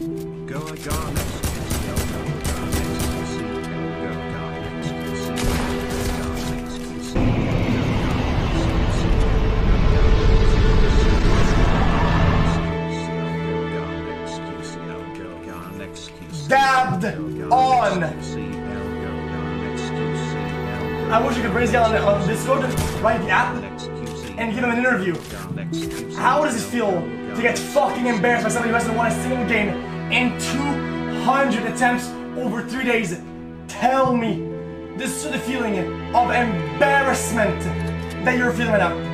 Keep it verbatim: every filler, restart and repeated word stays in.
Go go next Q C. Go go next Q C. Go go next Q C. Go next Q C. Dabbed on. I wish I could raise y'all on, on Discord, write the app, and give him an interview. How does it feel to get fucking embarrassed by somebody who hasn't won a single game in two hundred attempts over three days? Tell me, this is the feeling of embarrassment that you're feeling right now.